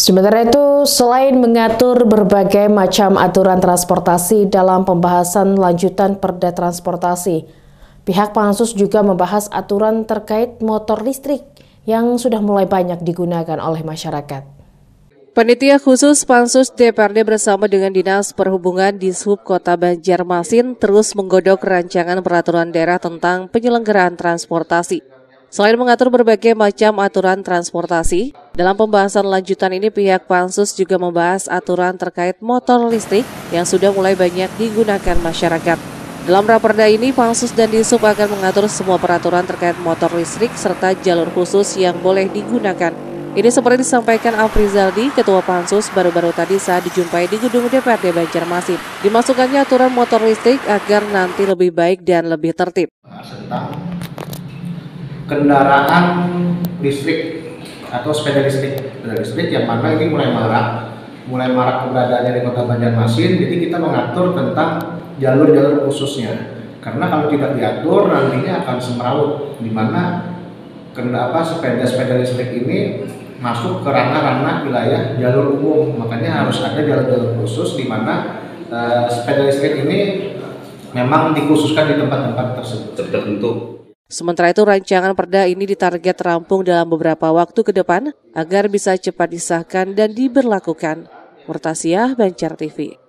Sementara itu, selain mengatur berbagai macam aturan transportasi dalam pembahasan lanjutan Perda Transportasi, pihak Pansus juga membahas aturan terkait motor listrik yang sudah mulai banyak digunakan oleh masyarakat. Panitia khusus Pansus DPRD bersama dengan Dinas Perhubungan Dishub Kota Banjarmasin terus menggodok rancangan peraturan daerah tentang penyelenggaraan transportasi. Selain mengatur berbagai macam aturan transportasi, dalam pembahasan lanjutan ini pihak Pansus juga membahas aturan terkait motor listrik yang sudah mulai banyak digunakan masyarakat. Dalam raperda ini, Pansus dan Dishub akan mengatur semua peraturan terkait motor listrik serta jalur khusus yang boleh digunakan. Ini seperti disampaikan Afrizaldi, Ketua Pansus, baru-baru tadi saat dijumpai di gedung DPRD Banjarmasin. Dimasukkannya aturan motor listrik agar nanti lebih baik dan lebih tertib. Tentang kendaraan listrik atau sepeda listrik yang mana ini mulai marak keberadaannya di Kota Banjarmasin. Jadi kita mengatur tentang jalur-jalur khususnya, karena kalau tidak diatur nantinya akan semrawut, di mana sepeda listrik ini masuk ke ranah-ranah wilayah jalur umum. Makanya harus ada jalur-jalur khusus di mana sepeda listrik ini memang dikhususkan di tempat-tempat tersebut tertentu. Sementara itu, rancangan perda ini ditarget rampung dalam beberapa waktu ke depan agar bisa cepat disahkan dan diberlakukan. Murtasyah, Banjar TV.